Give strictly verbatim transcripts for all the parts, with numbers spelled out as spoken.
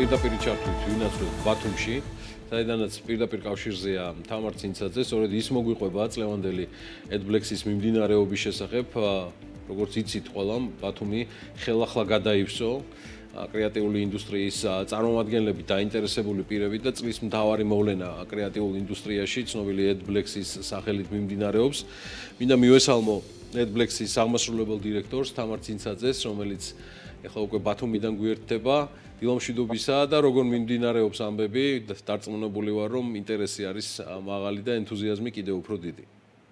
პირდაპირ ჩართვით ვინაცვლეთ ბათუმში, საიდანაც პირდაპირ კავშირზეა თამარ ცინცაძე, სწორედ ის მოგვიყვება წლევანდელი AdBlacks-ის მიმდინარეობის შესახებ, როგორც იცით ყველამ, ბათუმი ხელახლა გადაივსო კრეატიული ინდუსტრიის წარმომადგენლები დაინტერესებული პირები და წლის მთავარი მოვლენა კრეატიულ ინდუსტრიაში ცნობილი AdBlacks-ის სახელით მიმდინარეობს. მინდა მივესალმო AdBlacks-ის აღმასრულებელ დირექტორს თამარ ცინცაძეს, რომელიც ეხლა უკვე ბათუმიდან გვიერთდება, დილამშვიდობისა და როგორ მიმდინარეობს ამბები, დარწმუნებული ვარ, რომ ინტერესი არის მაღალი და ენთუზიაზმი კიდევ უფრო დიდი.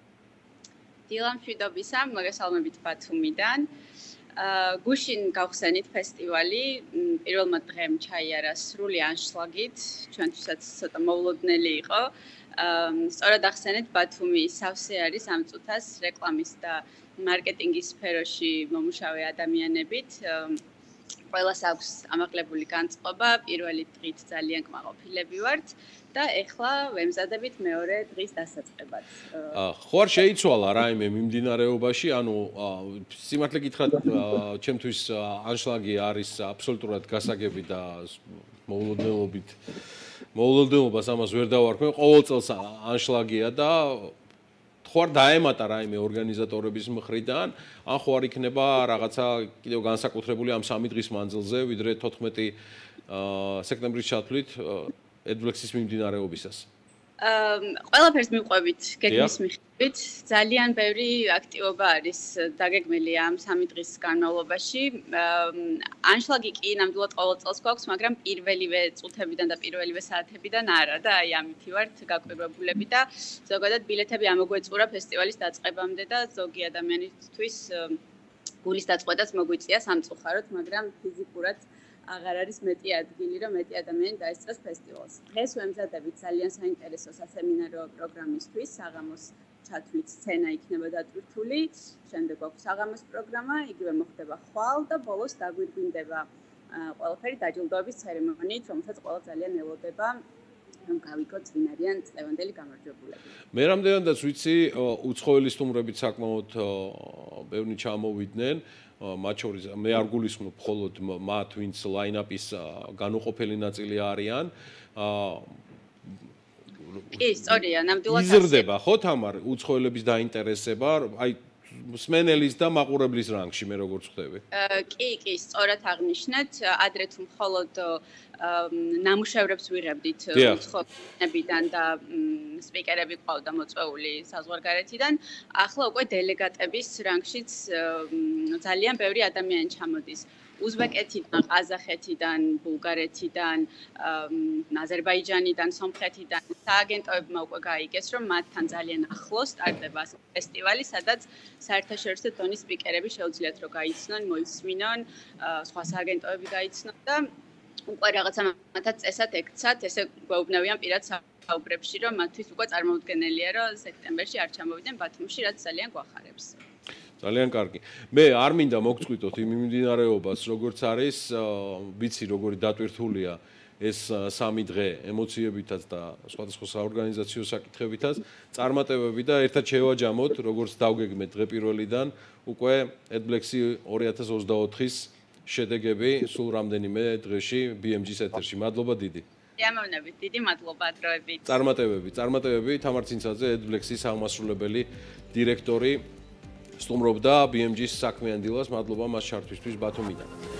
დილამშვიდობისა, მოგესალმებით ბათუმიდან. გუშინ გავხსენით ფესტივალი, პირველმა დღემ ჩაიარა სრული ანშლაგით, ჩვენთვისაც ცოტა მოულოდნელი იყო. სწორად ახსენეთ, ბათუმი სავსე არის ამ წუთას რეკლამის და მარკეტინგის სფეროში მომუშავე ადამიანებით. ყველას აქვს ამაყლებული განწყობა, პირველი დღით ძალიან კმაყოფილები ვართ და ეხლა ვემზადებით მეორე დღის დასაწყებად. ხო არ შეიცვალა რაიმე მიმდინარეობაში, ანუ სიმართლე გითხრათ, ჩემთვის ანშლაგი არის აბსოლუტურად გასაგები და მოულოდნელობით მოულოდნელობას ამას ვერ დავარქვენ, ყოველ წელს ანშლაგია და ხო არ დაემატა რაიმე ორგანიზატორების მხრიდან, ან ხო არ იქნება რაღაცა კიდევ განსაკუთრებული ამ სამი დღის მანძილზე, ვიდრე თოთხმეტი სექტემბრის ჩათვლით AdBlacks-ის მიმდინარეობისას. ყველაფერს მივყვებით გეგმის მიხედვით, ძალიან ბევრი აქტივობა არის დაგეგმილი ამ სამი დღის განმავლობაში. ანშლაგი კი ნამდვილად ყოველ წელს გვაქვს, მაგრამ პირველივე წუთებიდან და პირველივე საათებიდან არა და აი ამითი ვართ გაკვირვებულები და ზოგადად ბილეთები ამოგვეწურა ფესტივალის დაწყებამდე და ზოგი ადამიანისთვის გულის დაწყვეტაც მოგვიწია სამწუხაროდ, მაგრამ ფიზიკურად აღარ არის მეტი ადგილი, რომ მეტი ადამიანი დაესწროს ფესტივალს. დღეს ვემზადებით ძალიან საინტერესო სასემინარო პროგრამისთვის, საღამოს ჩათვლით სცენა იქნება დატვირთული, შემდეგ გვაქვს საღამოს პროგრამა, იგივე მოხდება ხვალ და ბოლოს დაგვირგვინდება ყველაფერი დაჯილდოების ცერემონიით, რომელსაც ყველა ძალიან ელოდება, რომ გავიგოთ ვინ არიან წლევანდელი გამარჯვებულები. მე რამდენადაც ვიცი, უცხოელი სტუმრებით საკმაოდ ბევრი ჩამოვიდნენ. მათ შორის მე არ გულისხმობ მხოლოდ მათ, ვინც ლაინაპის განუყოფელი ნაწილი არიან. კი, სწორია, ნამდვილად იზრდება ხო თამარ უცხოელების დაინტერესება, აი მსმენელის და მაყურებლის რანგში მე როგორც ხვდები? კი, კი, სწორად აღნიშნეთ, ადრე თუ მხოლოდ ნამუშევრებს ვიღებდით უცხოელებიდან და სპიკერები ყავდა მოწვეული საზღვარგარეთიდან, ახლა უკვე დელეგატების რანგშიც ძალიან ბევრი ადამიანი ჩამოდის. უზბეკეთიდან, ყაზახეთიდან, ბულგარეთიდან, აზერბაიჯანიდან, სომხეთიდან სააგენტოებმა უკვე გაიგეს, რომ მათთან ძალიან ახლოს სტარტდება ფესტივალი, სადაც საერთაშორისო დონის სპიკერები შეუძლიათ რომ გაიცნონ, მოისმინონ, სხვა სააგენტოები გაიცნონ და უკვე რაღაცა მათაც წესად ექცათ, ესე გვეუბნებიან პირად საუბრებში, რომ მათთვის უკვე წარმოუდგენელია, რომ სექტემბერში არ ჩამოვიდნენ ბათუმში, რაც ძალიან გვახარებს. ძალიან კარგი. მე არ მინდა მოგწყვიტოთ იმ მიმდინარეობას, როგორც არის, ვიცი როგორი დატვირთულია ეს სამი დღე ემოციებითაც და სხვადასხვა საორგანიზაციო საკითხებითაც, წარმატებები და ერთად შევაჯამოთ, როგორც დავგეგმეთ დღე პირველიდან, უკვე AdBlacks-ი ორი ათას ოცდაოთხის შედეგები სულ რამდენიმე დღეში B M G-ის ეთერში. მადლობა დიდი. დიამოვნებით, დიდი მადლობა დროებით. წარმატებები, წარმატებები თამარ ცინცაძე, AdBlacks-ის აღმასრულებელი დირექტორი სტუმრობდა B M G-ის საქმიან დილას, მადლობა მას ჩართვისთვის ბათუმიდან.